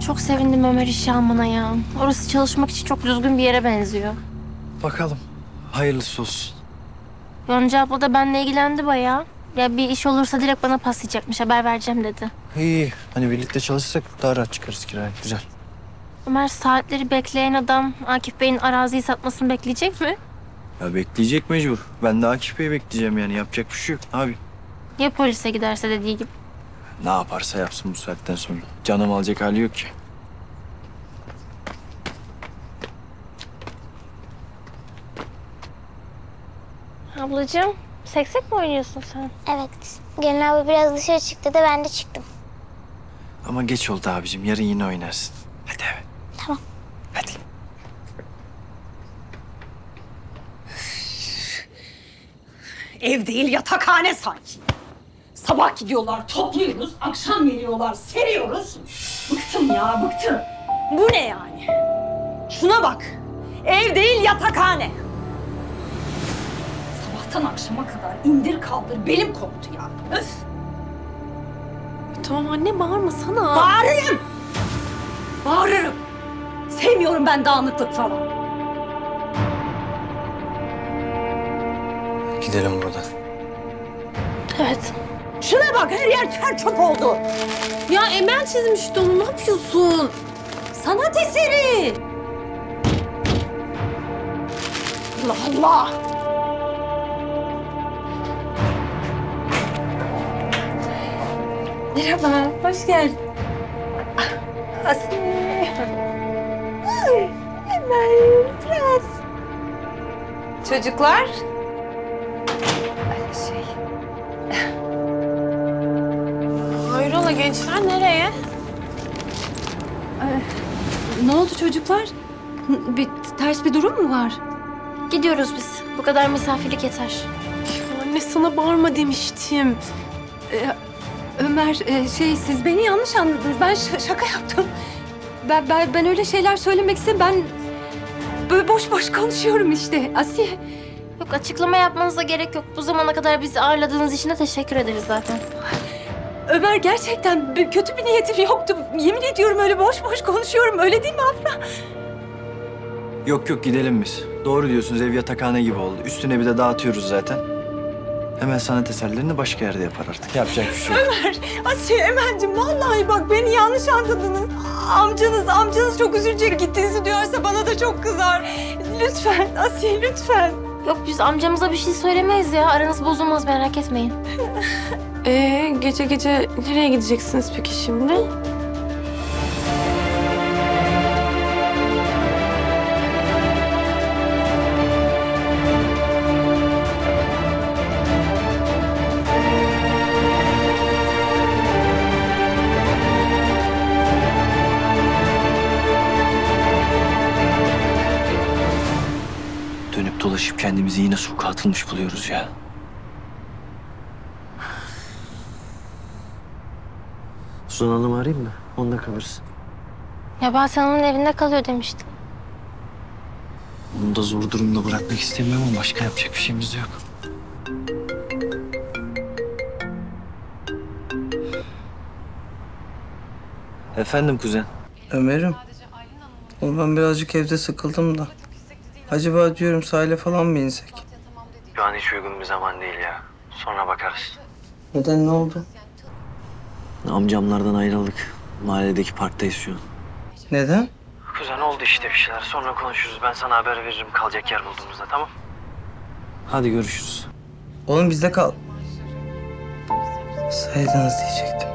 çok sevindim Ömer işe almana ya. Orası çalışmak için çok düzgün bir yere benziyor. Bakalım. Hayırlısı olsun. Yonca abla da benimle ilgilendi bayağı. Ya bir iş olursa direkt bana paslayacakmış, haber vereceğim dedi. İyi. Hani birlikte çalışırsak daha rahat çıkarız kiraya. Güzel. Ömer saatleri bekleyen adam Akif Bey'in araziyi satmasını bekleyecek mi? Ya bekleyecek mecbur. Ben de Akif Bey'i bekleyeceğim yani. Yapacak bir şey yok abi. Ya polise giderse dediği gibi? Ne yaparsa yapsın bu saatten sonra. Canım alacak hali yok ki. Ablacığım, seksek mi oynuyorsun sen? Evet. Gelin abi biraz dışarı çıktı da ben de çıktım. Ama geç oldu abicim. Yarın yine oynarsın. Hadi eve. Tamam. Hadi. Ev değil yatakhane sanki. Sabah gidiyorlar topluyoruz, akşam geliyorlar seriyoruz. Bıktım ya bıktım. Bu ne yani? Şuna bak. Ev değil yatakhane. Sabahtan akşama kadar indir kaldır belim koptu ya. Öf. Tamam anne, bağırmasana. Bağırırım. Bağırırım. Sevmiyorum ben dağınıklık falan. Gidelim buradan. Evet. Şuna bak her yer ter çöp oldu. Ya Emel çizmişti onu, ne yapıyorsun? Sanat eseri. Allah Allah. Merhaba, hoş geldin. Asiye. Emel, prens. Çocuklar. Hayrola gençler, nereye? Ne oldu çocuklar? Ters bir durum mu var? Gidiyoruz biz. Bu kadar misafirlik yeter. Anne sana bağırma demiştim. Ömer siz beni yanlış anladınız. Ben şaka yaptım. Ben öyle şeyler söylemek istedim. Ben böyle boş boş konuşuyorum işte Asiye. Yok, açıklama yapmanıza gerek yok. Bu zamana kadar bizi ağırladığınız için de teşekkür ederiz zaten. Ömer gerçekten kötü bir niyetim yoktu. Yemin ediyorum öyle boş boş konuşuyorum. Öyle değil mi Afra? Yok yok gidelim biz. Doğru diyorsunuz, ev yatakhane gibi oldu. Üstüne bir de dağıtıyoruz zaten. Hemen sanat eserlerini başka yerde yapar artık. Yapacak bir şey yok. Ömer, Asiye, Emel'cim vallahi bak beni yanlış anladınız. Amcanız çok üzülecek, gittiğinizi duyarsa bana da çok kızar. Lütfen Asiye, lütfen. Yok, biz amcamıza bir şey söylemeyiz ya. Aranız bozulmaz, merak etmeyin. Gece gece nereye gideceksiniz peki şimdi? Dönüp dolaşıp kendimizi yine sokağa atılmış buluyoruz ya. Suzan Hanım'ı arayayım mı? Onda kalırız. Ya ben sen onun evinde kalıyor demiştim. Onu da zor durumda bırakmak istemiyorum ama başka yapacak bir şeyimiz de yok. Efendim kuzen. Ömer'im. Oğlum ben birazcık evde sıkıldım da. Acaba diyorum sahile falan mı insek? Şu an hiç uygun bir zaman değil ya. Sonra bakarız. Neden, ne oldu? Amcamlardan ayrıldık. Mahalledeki parktayız şu an. Neden? Kuzen oldu işte bir şeyler. Sonra konuşuruz. Ben sana haber veririm kalacak yer bulduğumuzda, tamam? Hadi görüşürüz. Oğlum bizde kal. Saydınız diyecektim.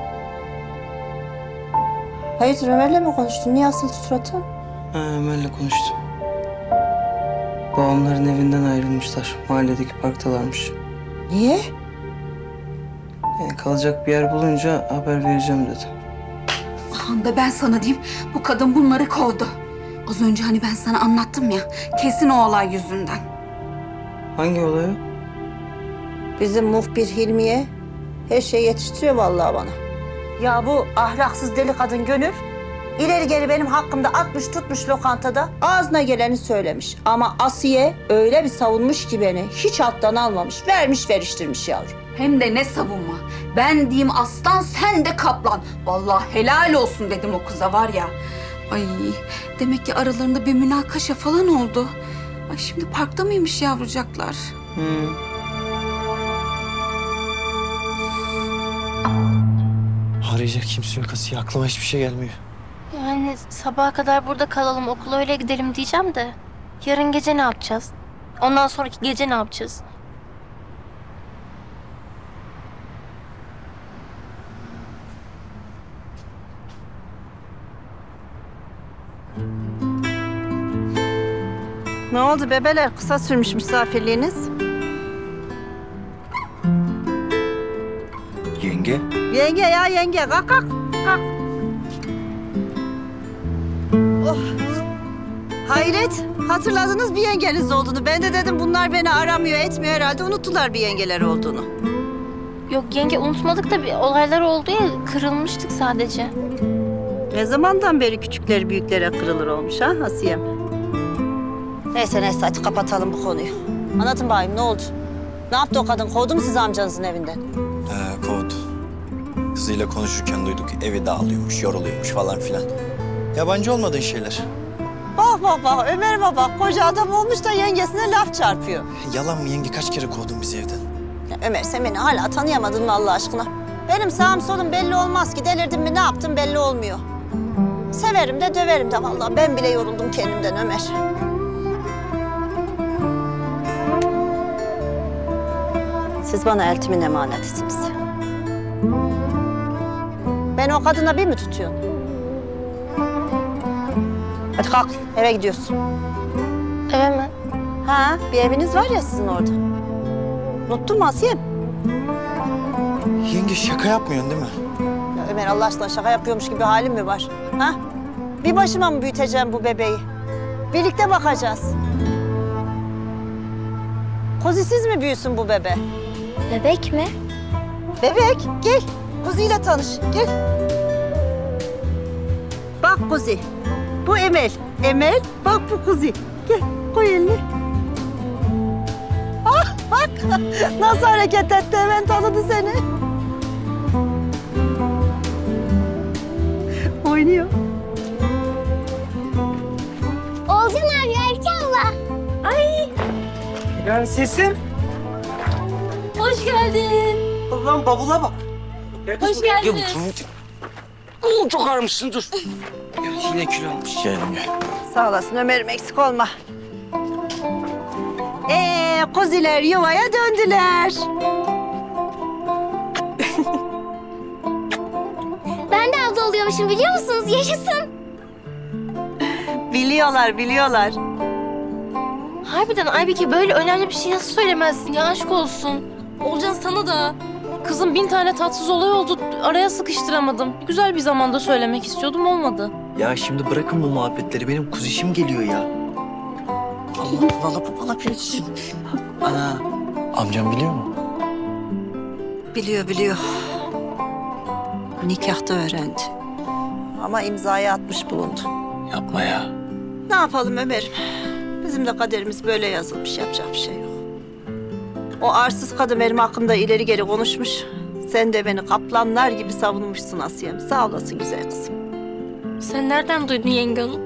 Hayırdır Ömer'le mi konuştun? Niye asıldı suratı? Ha, Ömer'le konuştum. Babamların evinden ayrılmışlar. Mahalledeki parktalarmış. Niye? Yani kalacak bir yer bulunca haber vereceğim dedim. Aman da ben sana diyeyim, bu kadın bunları kovdu. Az önce hani ben sana anlattım ya, kesin o olay yüzünden. Hangi olay o? Bizim muhbir Hilmiye her şeyi yetiştiriyor vallahi bana. Ya bu ahlaksız deli kadın Gönül ileri geri benim hakkımda atmış tutmuş lokantada ağzına geleni söylemiş. Ama Asiye öyle bir savunmuş ki beni hiç alttan almamış, vermiş veriştirmiş yavrum. Hem de ne savunma. Ben diyeyim aslan, sen de kaplan. Vallahi helal olsun dedim o kıza var ya. Ay demek ki aralarında bir münakaşa falan oldu. Ay şimdi parkta mıymış yavrucaklar? Arayacak kimse yok Asiye. Aklıma hiçbir şey gelmiyor. Yani sabaha kadar burada kalalım, okula öyle gidelim diyeceğim de. Yarın gece ne yapacağız? Ondan sonraki gece ne yapacağız? Ne oldu bebeler? Kısa sürmüş misafirliğiniz. Yenge. Yenge ya yenge. Kalk kalk. Kalk. Oh. Hayret. Hatırladınız bir yengeniz olduğunu. Ben de dedim bunlar beni aramıyor etmiyor herhalde. Unuttular bir yengeler olduğunu. Yok yenge, unutmadık da bir olaylar oldu ya, kırılmıştık sadece. Ne zamandan beri küçükleri büyüklere kırılır olmuş ha Asiye'm? Neyse neyse hadi kapatalım bu konuyu. Anlatın bakayım ne oldu? Ne yaptı o kadın? Kovdu mu sizi amcanızın evinden? Kovdu. Kızıyla konuşurken duyduk. Evi dağılıyormuş, yoruluyormuş falan filan. Yabancı olmadığın şeyler. Bak Ömer'ime bak. Koca adam olmuş da yengesine laf çarpıyor. Yalan mı yenge? Kaç kere kovdun bizi evden? Ya Ömer sen beni hala tanıyamadın mı Allah aşkına? Benim sağım solum belli olmaz ki. Delirdim mi ne yaptım belli olmuyor. Severim de döverim de vallahi ben bile yoruldum kendimden Ömer. Siz bana eltimin emanetisiniz. Ben o kadına bir mi tutuyorum? Hadi kalk eve gidiyorsun. Eve mi? Ha bir eviniz var ya sizin orada. Unuttun mu Asiye'm? Yenge şaka yapmıyorsun değil mi? Ya Ömer Allah aşkına şaka yapıyormuş gibi halim mi var? Ha? Bir başıma mı büyüteceğim bu bebeği? Birlikte bakacağız. Kozisiz mi büyüsün bu bebe? Bebek mi? Bebek gel. Kuziyle tanış gel. Bak Kuzi. Bu Emel. Emel bak bu Kuzi. Gel koy elini. Ah bak nasıl hareket etti hemen tanıdı seni. Oynuyor. Olcan abi, Ayça abla. Prensesim. Hoş geldin. Lan bavula bak. Hoş geldin. Çok ağırmışsın dur. Ya yine kilo almış. Gel yenge. Sağ olasın Ömer'im eksik olma. Kuziler yuvaya döndüler. Ben de abla oluyormuşum biliyor musunuz? Yaşasın. Biliyorlar. Harbiden Aybike, böyle önemli bir şey nasıl söylemezsin ya, aşk olsun. Olcan sana da. Kızım 1000 tane tatsız olay oldu. Araya sıkıştıramadım. Güzel bir zamanda söylemek istiyordum, olmadı. Ya şimdi bırakın bu muhabbetleri. Benim kuzişim geliyor ya. Allah bana bilsin. Ana. Amcam biliyor mu? Biliyor. Nikahta öğrendi. Ama imzayı atmış bulundu. Yapma ya. Ne yapalım Ömer'im? Bizim de kaderimiz böyle yazılmış. Yapacak bir şey yok. O arsız kadın benim hakkımda ileri geri konuşmuş. Sen de beni kaplanlar gibi savunmuşsun Asiye'm. Sağ olasın güzel kızım. Sen nereden duydun yenge onu?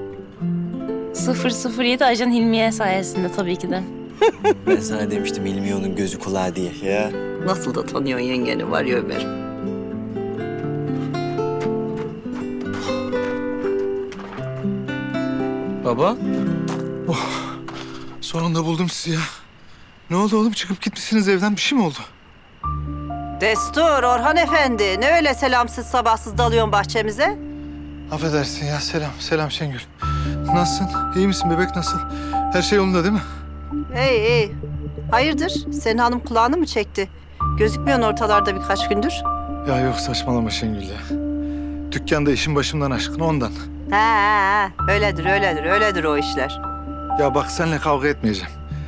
007 Ajan Hilmiye sayesinde tabii ki de. Ben sana demiştim İlmi onun gözü kulağı diye ya. Nasıl da tanıyorsun yengeni var ya Ömer'im. Baba. Sonunda buldum sizi ya. Ne oldu oğlum? Çıkıp gitmişsiniz evden. Bir şey mi oldu? Destur Orhan Efendi. Ne öyle selamsız sabahsız dalıyorsun bahçemize? Affedersin ya. Selam Şengül. Nasılsın? İyi misin? Bebek nasıl? Her şey yolunda değil mi? İyi. Hayırdır? Senin hanım kulağını mı çekti? Gözükmüyorsun ortalarda birkaç gündür. Ya yok saçmalama Şengül ya. Dükkanda işin başımdan aşkın ondan. Ha, öyledir o işler. Ya bak seninle kavga etmeyeceğim.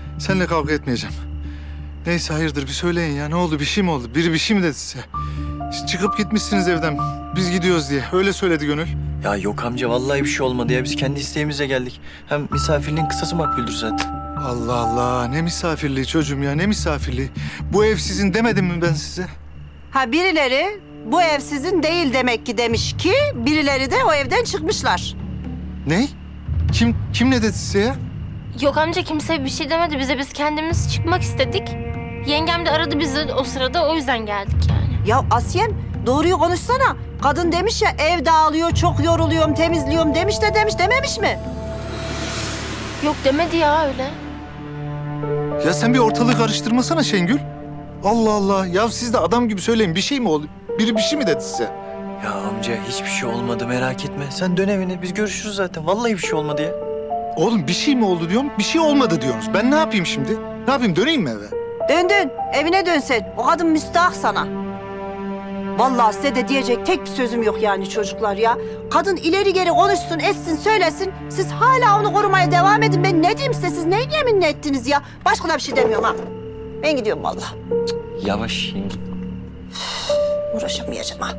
Neyse hayırdır bir söyleyin ya. Ne oldu? Bir şey mi oldu? Biri bir şey mi dedi size? Çıkıp gitmişsiniz evden. Biz gidiyoruz diye. Öyle söyledi Gönül. Ya yok amca vallahi bir şey olmadı ya. Biz kendi isteğimizle geldik. Hem misafirliğin kısası makbuldür zaten. Allah Allah, ne misafirliği çocuğum ya, ne misafirliği. Bu ev sizin demedim mi ben size? Ha birileri bu ev sizin değil demek ki demiş ki birileri de o evden çıkmışlar. Ne? Kim ne dedi size ya? Yok amca kimse bir şey demedi bize. Biz kendimiz çıkmak istedik. Yengem de aradı bizi o sırada o yüzden geldik yani. Ya Asiyem doğruyu konuşsana. Kadın demiş ya ev dağılıyor, çok yoruluyorum, temizliyorum demiş de demiş dememiş mi? Yok demedi ya öyle. Ya sen bir ortalığı karıştırmasana Şengül. Allah Allah, ya siz de adam gibi söyleyin, bir şey mi oldu? Biri bir şey mi dedi size? Ya amca hiçbir şey olmadı merak etme. Sen dön evine biz görüşürüz zaten. Vallahi bir şey olmadı ya. Oğlum bir şey mi oldu diyorum, bir şey olmadı diyorsunuz. Ben ne yapayım şimdi? Ne yapayım, döneyim mi eve? Dön, evine dön sen. O kadın müstahak sana. Vallahi size de diyecek tek bir sözüm yok yani çocuklar ya. Kadın ileri geri konuşsun, etsin, söylesin. Siz hala onu korumaya devam edin. Ben ne diyeyim size? Siz neyin yeminle ettiniz ya? Başka da bir şey demiyorum ha. Ben gidiyorum vallahi. Yavaş. Uğraşamayacağım ha.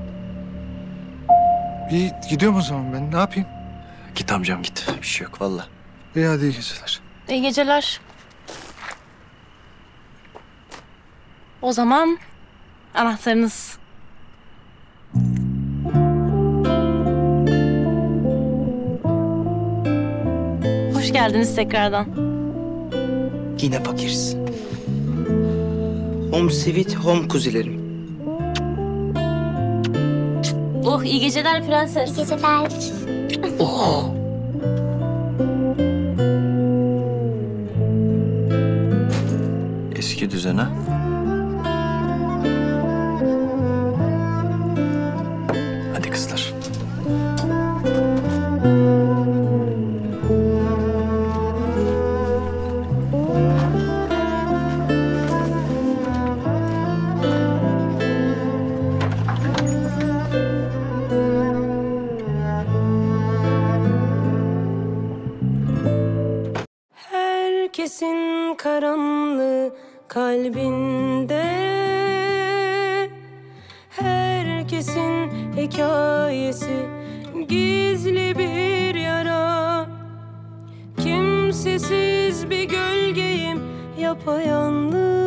İyi, gidiyorum o zaman ben. Ne yapayım? Git amcam git. Bir şey yok vallahi. İyi, hadi iyi geceler. İyi geceler. O zaman anahtarınız. Hoş geldiniz tekrardan. Yine fakiriz. Home sweet home kuzilerim. Oh iyi geceler prenses. Geceler. Oh. Eski düzen ha. Hadi kızlar. Herkesin karanlığı kalbinde, herkesin hikayesi gizli bir yara. Kimsesiz bir gölgeyim yapayalnız.